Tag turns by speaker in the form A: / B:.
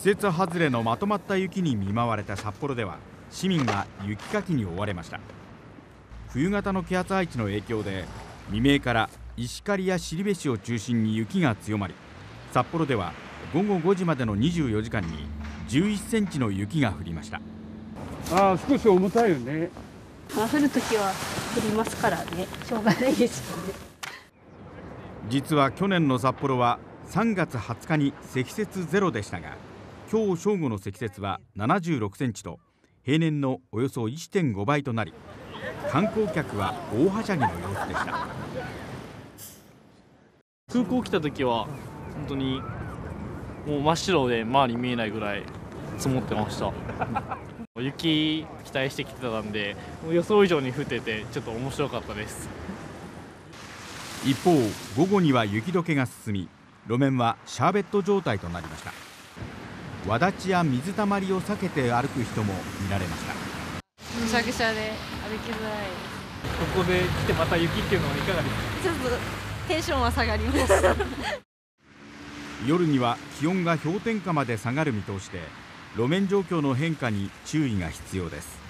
A: 節外れのまとまった雪に見舞われた札幌では市民が雪かきに追われました。冬型の気圧配置の影響で未明から石狩や後志を中心に雪が強まり、札幌では午後5時までの24時間に11センチの雪が降りました。
B: 少し重たいよね。
C: 降るときは降りますからね、しょうがないですよね。
A: 実は去年の札幌は3月20日に積雪ゼロでしたが、今日正午の積雪は76センチと平年のおよそ 1.5 倍となり、観光客は大はしゃぎの様子でした。
D: 空港来た時は本当にもう真っ白で周り見えないぐらい積もってました。雪期待してきてたんで、予想以上に降っててちょっと面白かったです。
A: 一方、午後には雪解けが進み、路面はシャーベット状態となりました。わちや水たまりを避けて歩く人も見られました。
E: ぐしゃぐしゃで歩きづらい。
D: ここで来てまた雪っていうのはいかがですか？
E: ちょっとテンションは下がります。
A: 夜には気温が氷点下まで下がる見通しで、路面状況の変化に注意が必要です。